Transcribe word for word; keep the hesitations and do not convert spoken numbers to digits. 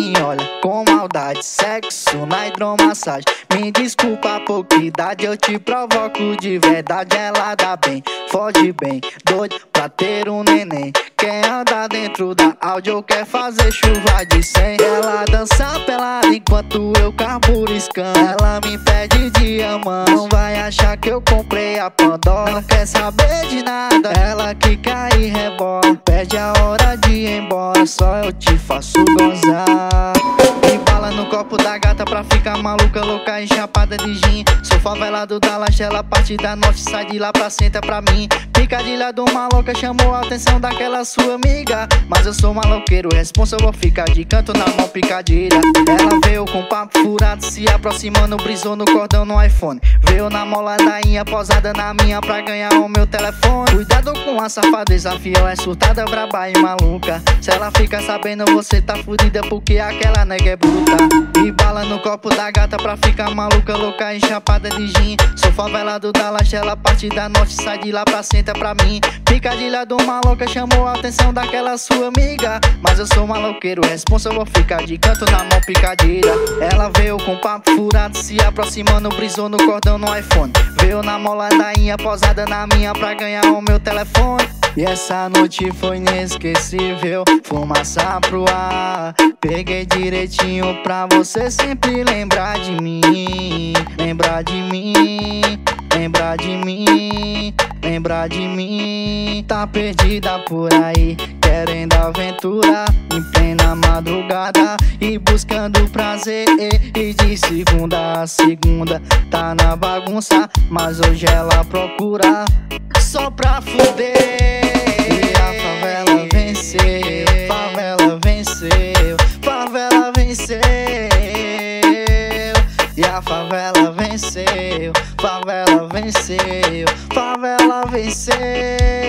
me olha com maldade, sexo na hidromassagem. Me desculpa a pouca idade, eu te provoco de verdade. Ela dá bem, fode bem, doido pra ter um neném. Quer andar dentro da áudio ou quer fazer chuva de cem. Ela dança pelada enquanto eu carburo escando. Ela me pede diamante, não vai achar que eu comprei a Pandora. Não quer saber de nada, ela que cai e rebola. Perde a hora de ir embora, só eu te faço gozar. E bala no copo da gata pra ficar maluca, louca e chapada de gin. Sou favelado da laje, ela parte da norte, sai de lá pra senta pra mim. Picadilha do maloca chamou a atenção daquela sua amiga, mas eu sou maloqueiro, responsa, eu vou ficar de canto na mão picadilha. Ela veio com papo furado, se aproximando, brisou no cordão no iPhone. Veio na mola dainha, posada na minha pra ganhar o meu telefone. Cuidado com a safadeza, fiel é surtada, braba e maluca. Se ela fica sabendo, você tá fudida, porque aquela nega é bruta. E bala no copo da gata pra ficar maluca, louca e chapada de gin. Sou favelado da laje, ela parte da norte, sai de lá pra senta pra mim. Picadilha do maloca chamou a atenção daquela sua amiga, mas eu sou maloqueiro, responsa, eu vou ficar de canto na mão picadilha. Ela veio com papo furado, se aproximando, brisou no cordão no iPhone. Veio na mola dainha, posada na minha pra ganhar o meu telefone. E essa noite foi inesquecível, fumaça pro ar. Peguei direitinho pra você sempre lembrar de mim. Lembrar de mim, lembrar de mim, lembrar de mim. Tá perdida por aí, querendo aventura em plena madrugada e buscando prazer. E de segunda a segunda tá na bagunça, mas hoje ela procura só pra fuder. E a favela venceu, favela venceu, favela venceu. E a favela venceu, favela venceu, favela venceu.